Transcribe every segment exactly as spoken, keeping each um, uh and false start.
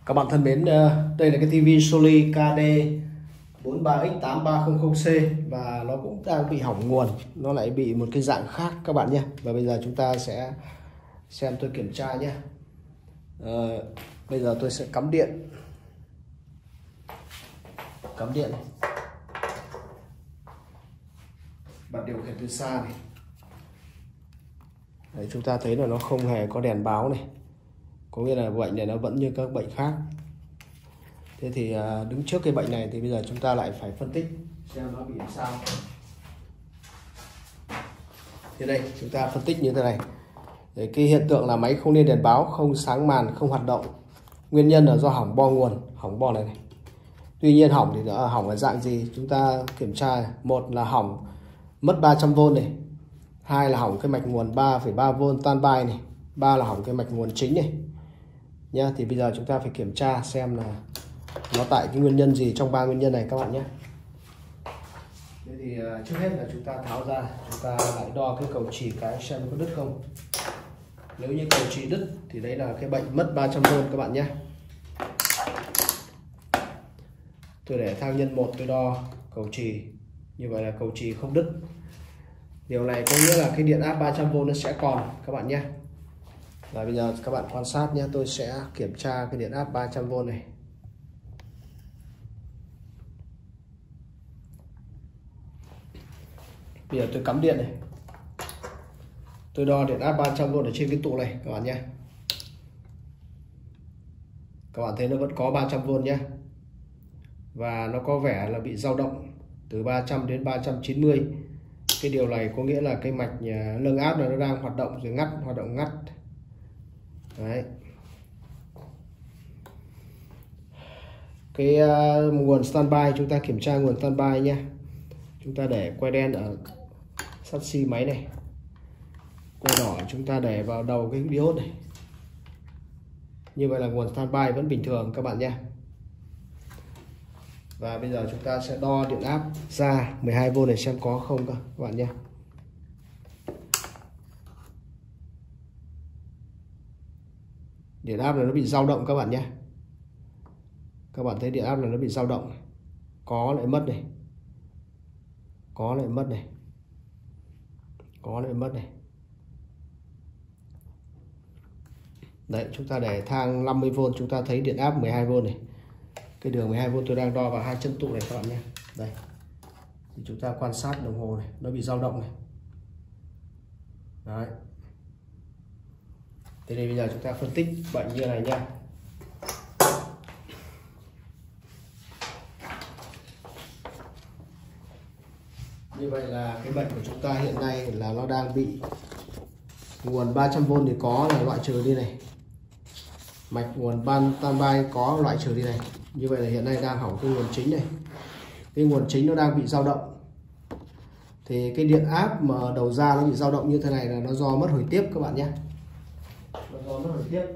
Các bạn thân mến, đây là cái tivi Sony K D bốn ba X tám ba không không C và nó cũng đang bị hỏng nguồn, nó lại bị một cái dạng khác các bạn nhé. Và bây giờ chúng ta sẽ xem tôi kiểm tra nhé. À, bây giờ tôi sẽ cắm điện, cắm điện này. Bật điều khiển từ xa này. Đấy, chúng ta thấy là nó không hề có đèn báo này, có nghĩa là bệnh này nó vẫn như các bệnh khác. Thế thì đứng trước cái bệnh này thì bây giờ chúng ta lại phải phân tích xem nó bị làm sao. Thế đây chúng ta phân tích như thế này. Đấy, cái hiện tượng là máy không lên đèn báo, không sáng màn, không hoạt động. Nguyên nhân là do hỏng bo nguồn, hỏng bo này này. Tuy nhiên hỏng thì nó hỏng ở dạng gì? Chúng ta kiểm tra. Một là hỏng mất ba trăm vôn này. Hai là hỏng cái mạch nguồn ba phẩy ba vôn standby này. Ba là hỏng cái mạch nguồn chính này. Nhá, thì bây giờ chúng ta phải kiểm tra xem là nó tại cái nguyên nhân gì trong ba nguyên nhân này các bạn nhé. Thế thì uh, trước hết là chúng ta tháo ra, chúng ta lại đo cái cầu chì cái xem có đứt không. Nếu như cầu chì đứt thì đấy là cái bệnh mất ba trăm vôn các bạn nhé. Tôi để thang nhân một, tôi đo cầu chì, như vậy là cầu chì không đứt. Điều này có nghĩa là cái điện áp ba trăm vôn nó sẽ còn các bạn nhé. Và bây giờ các bạn quan sát nhé, tôi sẽ kiểm tra cái điện áp ba trăm vôn này. Bây giờ tôi cắm điện này, tôi đo điện áp ba trăm vôn ở trên cái tụ này các bạn nhé. Các bạn thấy nó vẫn có ba trăm vôn nhé, và nó có vẻ là bị dao động từ ba trăm đến ba trăm chín mươi. Cái điều này có nghĩa là cái mạch nâng áp này nó đang hoạt động rồi ngắt, hoạt động ngắt. Đấy. Cái uh, nguồn standby, chúng ta kiểm tra nguồn standby nhé. Chúng ta để que đen ở sắt xi máy này, que đỏ chúng ta để vào đầu cái diode này. Như vậy là nguồn standby vẫn bình thường các bạn nhé. Và bây giờ chúng ta sẽ đo điện áp ra mười hai vôn này xem có không các bạn nhé. Điện áp này nó bị dao động các bạn nhé. Các bạn thấy điện áp này nó bị dao động, có lại mất này, có lại mất này, có lại mất này. Đấy, chúng ta để thang năm mươi vôn, chúng ta thấy điện áp mười hai vôn này. Cái đường mười hai vôn tôi đang đo vào hai chân tụ này các bạn nhé. Đây, thì chúng ta quan sát đồng hồ này, nó bị dao động này. Đấy. Thế thì bây giờ chúng ta phân tích bệnh như này nha. Như vậy là cái bệnh của chúng ta hiện nay là nó đang bị nguồn ba trăm vôn thì có là loại trừ đi này. Mạch nguồn ban standby có loại trừ đi này. Như vậy là hiện nay đang hỏng cái nguồn chính này. Cái nguồn chính nó đang bị dao động. Thì cái điện áp mà đầu ra nó bị dao động như thế này là nó do mất hồi tiếp các bạn nhé. Nó do mất hồi tiếp.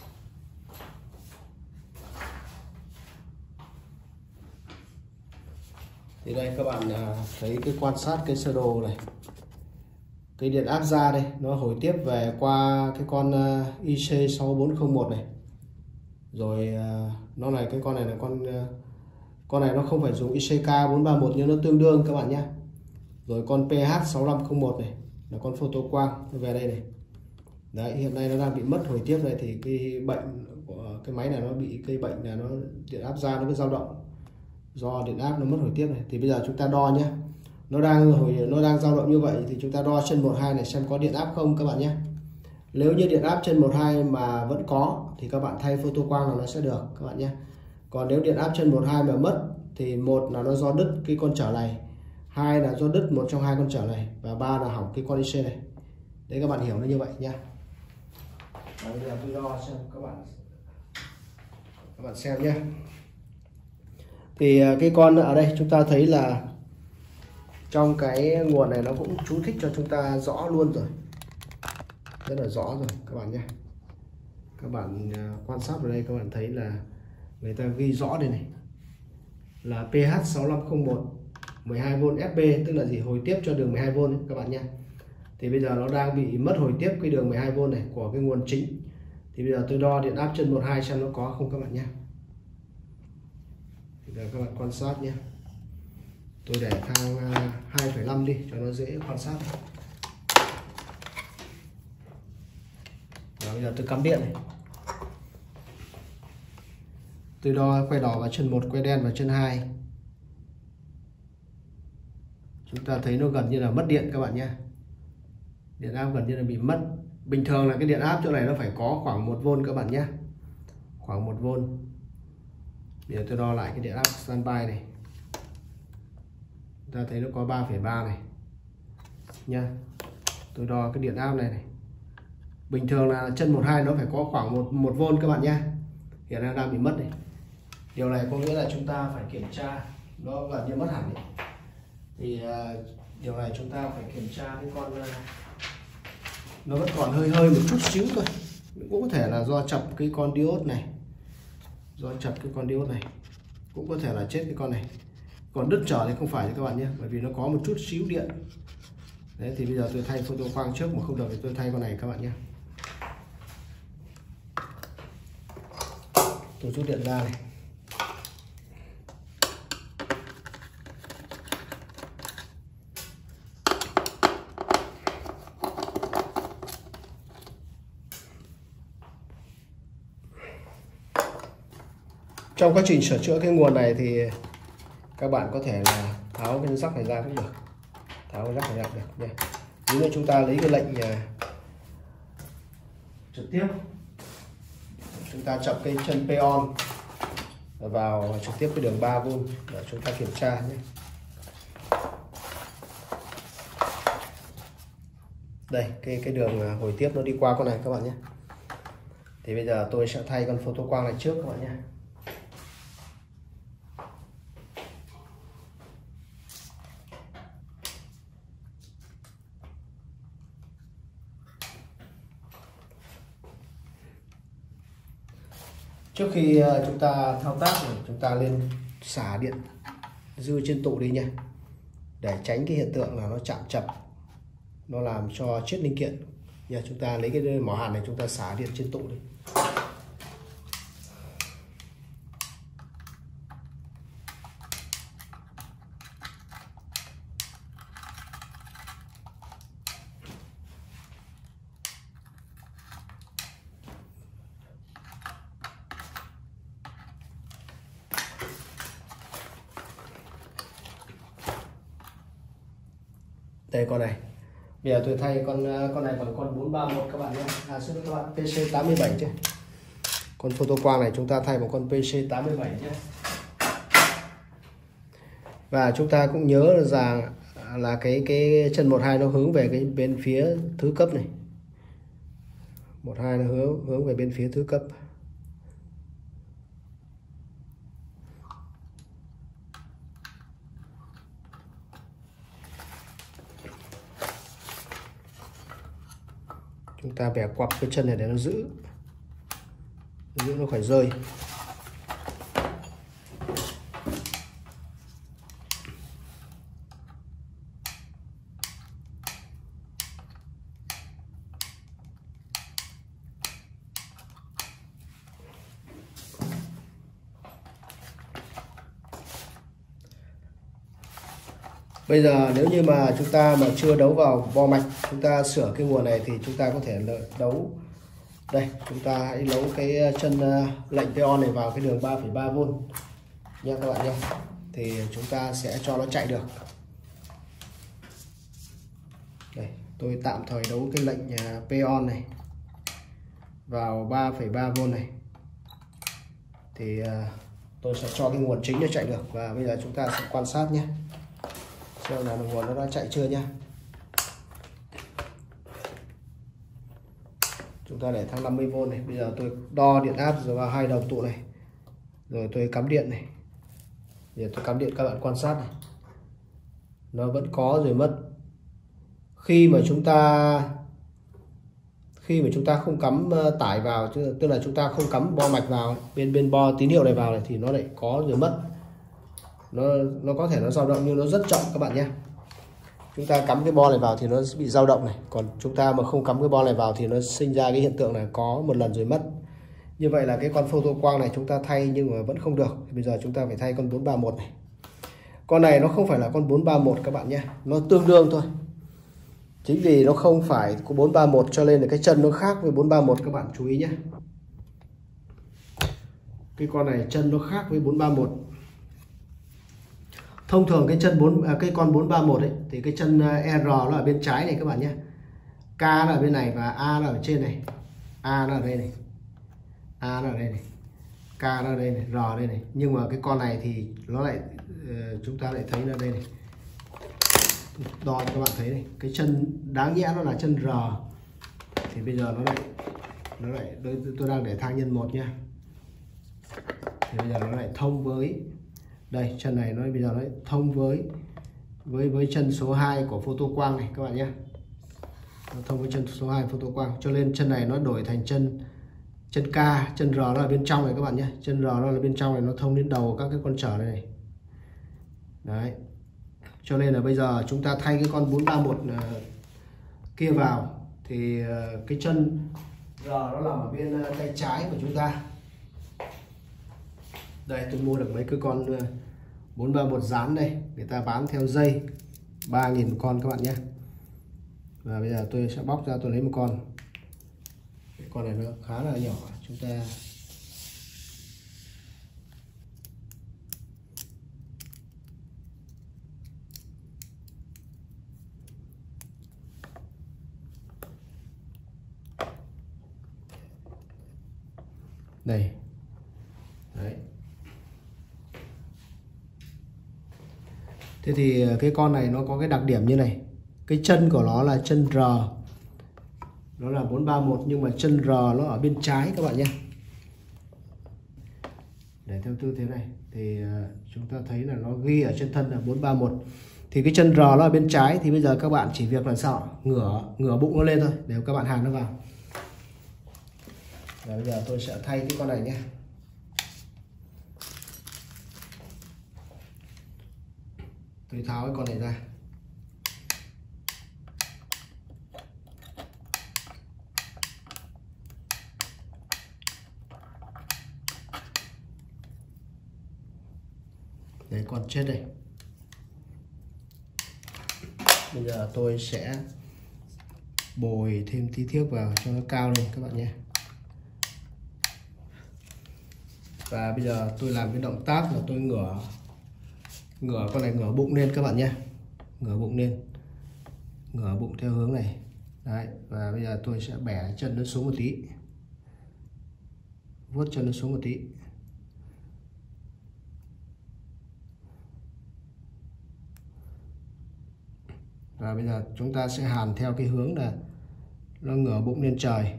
Thì đây các bạn thấy cái quan sát cái sơ đồ này. Cái điện áp ra đây nó hồi tiếp về qua cái con I C sáu bốn không một này. Rồi nó này, cái con này là con con này nó không phải dùng I C K bốn ba một nhưng nó tương đương các bạn nhé. Rồi con P H sáu năm không một này là con photo quang, nó về đây này. Đấy, hiện nay nó đang bị mất hồi tiếp này, thì cái bệnh của cái máy này nó bị cái bệnh là nó điện áp ra nó cứ dao động do điện áp nó mất hồi tiếp này. Thì bây giờ chúng ta đo nhé, nó đang hồi nó đang dao động như vậy thì chúng ta đo chân một hai này xem có điện áp không các bạn nhé. Nếu như điện áp chân một hai mà vẫn có thì các bạn thay photo quang là nó sẽ được các bạn nhé. Còn nếu điện áp chân một hai mà mất thì một là nó do đứt cái con trở này, hai là do đứt một trong hai con trở này, và ba là hỏng cái con I C này. Đấy, các bạn hiểu nó như vậy nha. Và bây giờ tôi đo xem các bạn các bạn xem nhé. Thì cái con ở đây chúng ta thấy là trong cái nguồn này nó cũng chú thích cho chúng ta rõ luôn rồi, rất là rõ rồi các bạn nhé. Các bạn quan sát vào đây, các bạn thấy là người ta ghi rõ đây này là P H sáu năm không một mười hai vôn F B, tức là gì, hồi tiếp cho đường mười hai vôn các bạn nhé. Thì bây giờ nó đang bị mất hồi tiếp cái đường mười hai vôn này của cái nguồn chính. Thì bây giờ tôi đo điện áp chân một hai xem nó có không các bạn nhé. Bây giờ các bạn quan sát nhé. Tôi để thang hai phẩy năm đi cho nó dễ quan sát. Và bây giờ tôi cắm điện này. Tôi đo quay đỏ vào chân một, quay đen vào chân hai. Chúng ta thấy nó gần như là mất điện các bạn nhé. Điện áp gần như là bị mất. Bình thường là cái điện áp chỗ này nó phải có khoảng một vôn các bạn nhé. Khoảng một vôn. Bây giờ tôi đo lại cái điện áp standby này. Chúng ta thấy nó có ba phẩy ba này. Nha. Tôi đo cái điện áp này này. Bình thường là chân một hai nó phải có khoảng một một vôn các bạn nhé. Hiện đang đang bị mất này. Điều này có nghĩa là chúng ta phải kiểm tra, nó gần như mất hẳn này. Thì uh, điều này chúng ta phải kiểm tra cái con uh, nó vẫn còn hơi hơi một chút xíu thôi. Cũng có thể là do chập cái con diode này, do chập cái con diode này, cũng có thể là chết cái con này. Còn đứt trở thì không phải các bạn nhé, bởi vì nó có một chút xíu điện. Đấy thì bây giờ tôi thay photo quang trước, mà không được thì tôi thay con này các bạn nhé. Tôi rút điện ra này. Trong quá trình sửa chữa cái nguồn này thì các bạn có thể là tháo cái rắc này ra cũng được, tháo cái rắc này ra được nha. Nếu như chúng ta lấy cái lệnh trực tiếp, chúng ta chọc cái chân peon vào trực tiếp cái đường ba vôn để chúng ta kiểm tra nhé. Đây, cái cái đường hồi tiếp nó đi qua con này các bạn nhé. Thì bây giờ tôi sẽ thay con photo quang này trước các bạn nhé. Trước khi chúng ta thao tác thì chúng ta lên xả điện dư trên tụ đi nha, để tránh cái hiện tượng là nó chạm chập, nó làm cho chết linh kiện. Giờ chúng ta lấy cái mỏ hàn này, chúng ta xả điện trên tụ đi. Đây con này. Bây giờ tôi thay con con này bằng con bốn ba mốt các bạn nhé. À xin lỗi các bạn, P C tám mươi bảy chứ. Con photo quang này chúng ta thay bằng con P C tám mươi bảy nhé. Và chúng ta cũng nhớ rằng là cái cái chân một hai nó hướng về cái bên phía thứ cấp này. một hai nó hướng hướng về bên phía thứ cấp. Chúng ta bẻ quặp cái chân này để nó giữ giữ nó khỏi rơi. Bây giờ nếu như mà chúng ta mà chưa đấu vào bo mạch, chúng ta sửa cái nguồn này thì chúng ta có thể đấu. Đây, chúng ta hãy đấu cái chân lệnh peon này vào cái đường ba phẩy ba vôn nha các bạn nhé. Thì chúng ta sẽ cho nó chạy được. Đây, tôi tạm thời đấu cái lệnh peon này vào ba phẩy ba vôn này. Thì tôi sẽ cho cái nguồn chính nó chạy được. Và bây giờ chúng ta sẽ quan sát nhé, xem là nguồn nó đã chạy chưa nhá. Chúng ta để thang năm mươi vôn này. Bây giờ tôi đo điện áp rồi vào hai đầu tụ này, rồi tôi cắm điện này. Giờ tôi cắm điện, các bạn quan sát này, nó vẫn có rồi mất. Khi mà chúng ta khi mà chúng ta không cắm tải vào, tức là chúng ta không cắm bo mạch vào bên bên bo tín hiệu này vào này, thì nó lại có rồi mất. Nó nó có thể nó dao động nhưng nó rất chậm các bạn nhé. chúng ta cắm cái bo này vào thì nó bị dao động này, còn chúng ta mà không cắm cái bo này vào thì nó sinh ra cái hiện tượng là có một lần rồi mất. Như vậy là cái con photo quang này chúng ta thay nhưng mà vẫn không được. Bây giờ chúng ta phải thay con bốn ba mốt này. Con này nó không phải là con bốn ba mốt các bạn nhé, nó tương đương thôi. Chính vì nó không phải có bốn ba mốt cho nên là cái chân nó khác với bốn ba mốt, các bạn chú ý nhé. Cái con này chân nó khác với bốn ba mốt. Thông thường cái chân bốn à, cái con bốn ba mốt ấy thì cái chân R nó ở bên trái này các bạn nhé. K nó ở bên này và A nó ở trên này. A nó ở đây này. A nó ở đây này. K nó ở đây này, R ở đây này. Nhưng mà cái con này thì nó lại uh, chúng ta lại thấy là đây này. Đo các bạn thấy này, cái chân đáng nhẽ nó là chân R thì bây giờ nó lại nó lại tôi, tôi đang để thang nhân một nhá. Thì bây giờ nó lại thông với đây, chân này nó bây giờ nó lại thông với với với chân số hai của photo quang này các bạn nhé. Nó thông với chân số hai photo quang, cho nên chân này nó đổi thành chân chân K, chân R nó ở bên trong này các bạn nhé. Chân R nó là bên trong này, nó thông đến đầu các cái con trở này này. Đấy. Cho nên là bây giờ chúng ta thay cái con bốn ba mốt uh, kia vào thì uh, cái chân R nó nằm ở bên uh, tay trái của chúng ta. Đây tôi mua được mấy cái con uh, bốn ba mốt dán đây, người ta bán theo dây ba nghìn con các bạn nhé. Và bây giờ tôi sẽ bóc ra, tôi lấy một con. Cái con này nó khá là nhỏ, chúng ta đây. Đấy. Thế thì cái con này nó có cái đặc điểm như này. Cái chân của nó là chân R. Nó là bốn ba mốt nhưng mà chân R nó ở bên trái các bạn nhé. Để theo tư thế này thì chúng ta thấy là nó ghi ở trên thân là bốn ba mốt. Thì cái chân R nó ở bên trái thì bây giờ các bạn chỉ việc là sao? Ngửa ngửa bụng nó lên thôi để các bạn hàn nó vào. Và bây giờ tôi sẽ thay cái con này nhé. Tôi tháo cái con này ra. Đấy, con chết đây. Bây giờ tôi sẽ bồi thêm tí thiếc vào cho nó cao lên các bạn nhé. Và bây giờ tôi làm cái động tác là tôi ngửa ngửa con này ngửa bụng lên các bạn nhé. Ngửa bụng lên. Ngửa bụng theo hướng này. Đấy, và bây giờ tôi sẽ bẻ chân nó xuống một tí. Vuốt chân nó xuống một tí. Và bây giờ chúng ta sẽ hàn theo cái hướng là nó ngửa bụng lên trời.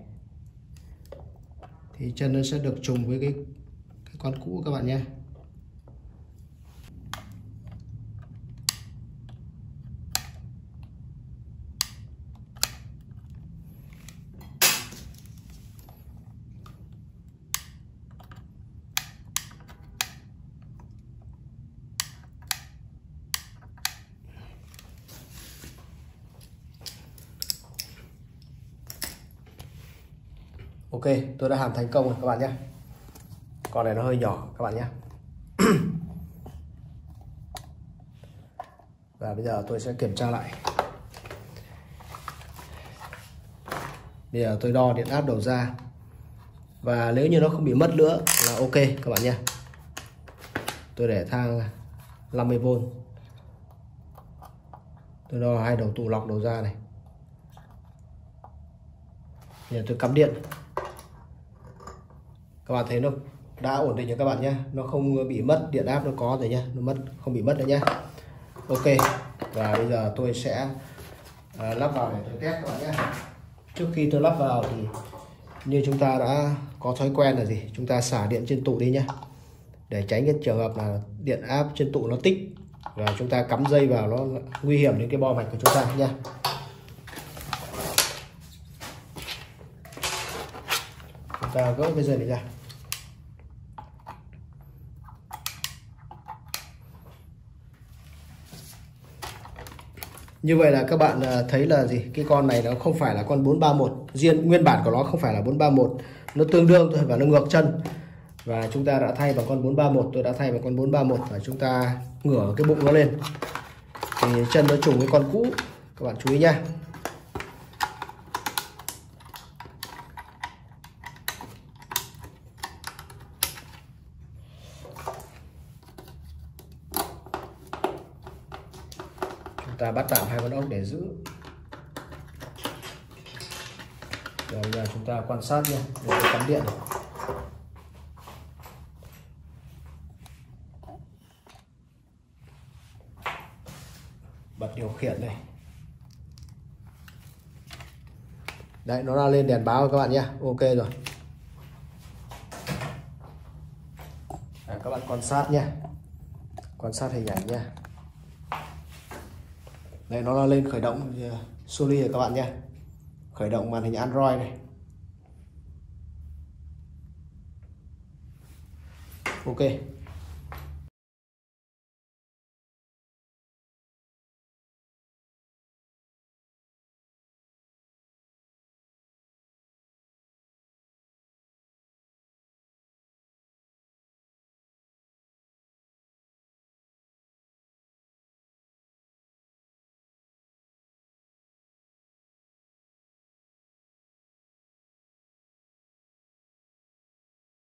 Thì chân nó sẽ được trùng với cái, cái con cũ các bạn nhé. Ok, tôi đã hàn thành công rồi các bạn nhé. Con này nó hơi nhỏ các bạn nhé. Và bây giờ tôi sẽ kiểm tra lại. Bây giờ tôi đo điện áp đầu ra. Và nếu như nó không bị mất nữa là ok các bạn nhé. Tôi để thang năm mươi vôn. Tôi đo hai đầu tụ lọc đầu ra này. Bây giờ tôi cắm điện. Các bạn thấy nó đã ổn định rồi các bạn nhé. Nó không bị mất, điện áp nó có rồi nhé. Nó mất, không bị mất nữa nhé. Ok. Và bây giờ tôi sẽ uh, lắp vào để tôi test các bạn nhé. Trước khi tôi lắp vào thì như chúng ta đã có thói quen là gì? Chúng ta xả điện trên tụ đi nhé. Để tránh cái trường hợp là điện áp trên tụ nó tích và chúng ta cắm dây vào nó nguy hiểm đến cái bo mạch của chúng ta nhé. Chúng ta gỡ cái dây này ra. Như vậy là các bạn thấy là gì, cái con này nó không phải là con bốn ba mốt, riêng nguyên bản của nó không phải là bốn ba mốt, nó tương đương thôi và nó ngược chân. Và chúng ta đã thay bằng con bốn ba mốt, tôi đã thay bằng con bốn ba mốt và chúng ta ngửa cái bụng nó lên thì chân nó trùng với con cũ, các bạn chú ý nha. Chúng ta bắt tạm hai con ốc để giữ. Rồi giờ chúng ta quan sát nha, để cắm điện này. Bật điều khiển này. Đấy, nó đã lên đèn báo rồi các bạn nhé. Ok rồi. Đấy, các bạn quan sát nhé, quan sát hình ảnh nha. Đây, nó đã lên khởi động Soli rồi các bạn nhé. Khởi động màn hình Android này. Ok.